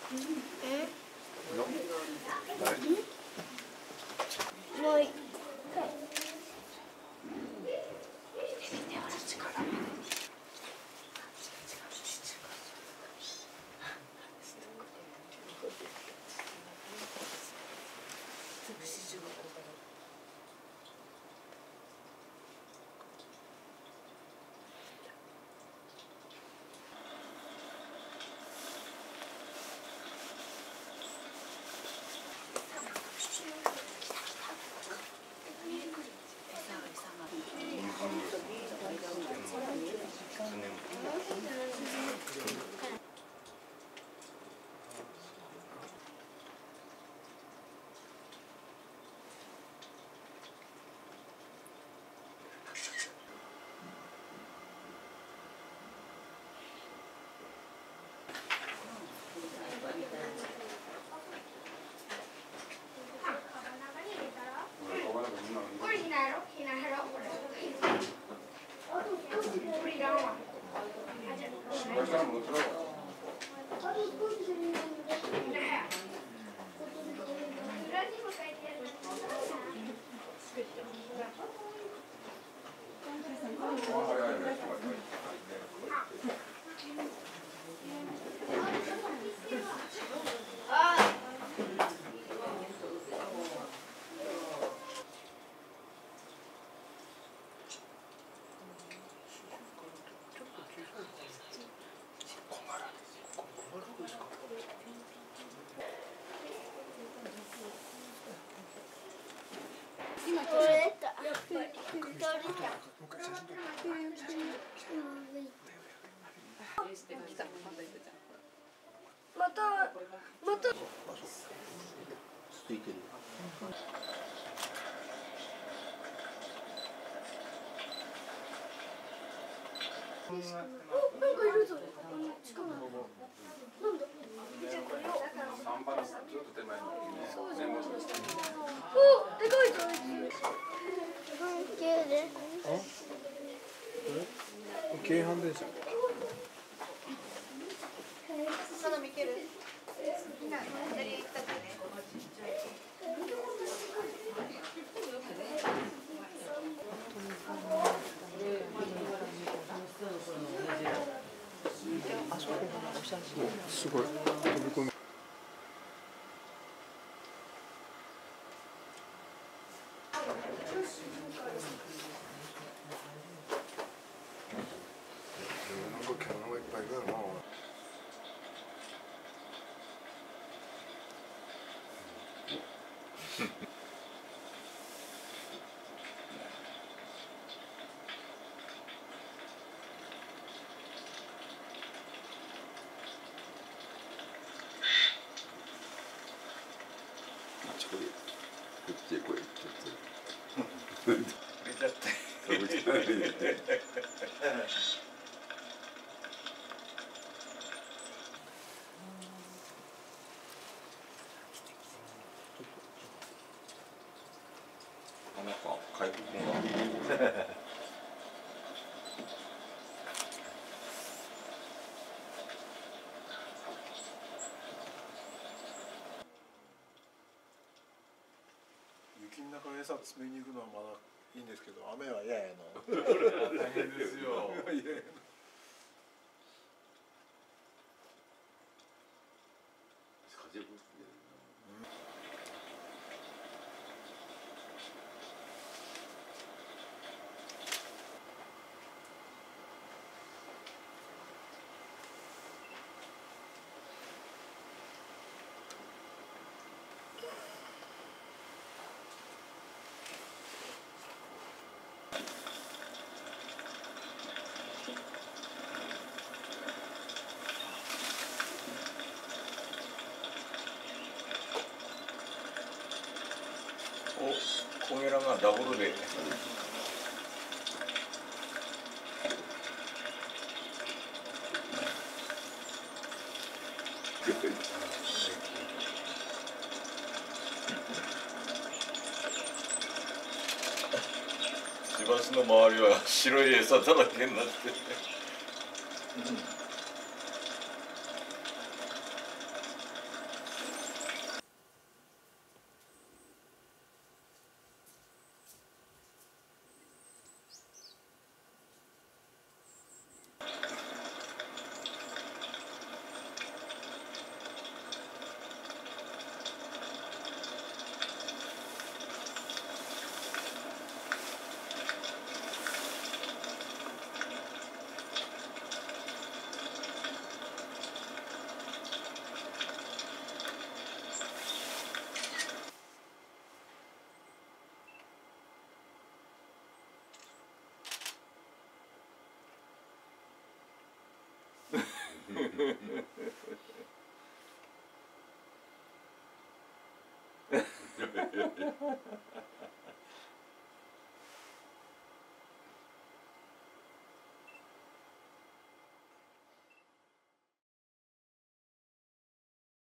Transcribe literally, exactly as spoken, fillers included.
またまたついてる。 お、なんかいるぞ。近くなんだ。じゃあこれを。そうじゃん。お、でかいぞあいつ。 京阪電車。 まだ見ける。みんな左へ行ったかね。 すごい飛び込み。なんかキャノンがいっぱいいるよな。こっちへこれちょっと見ちゃって見ちゃってなんか回復が雪の中に餌詰めに行くのはまだいいんですけど、雨は嫌やな。 大変ですよ。風吹いてるな。お、コゲラがダブルで。くちばしの周りは白い餌だらけになって。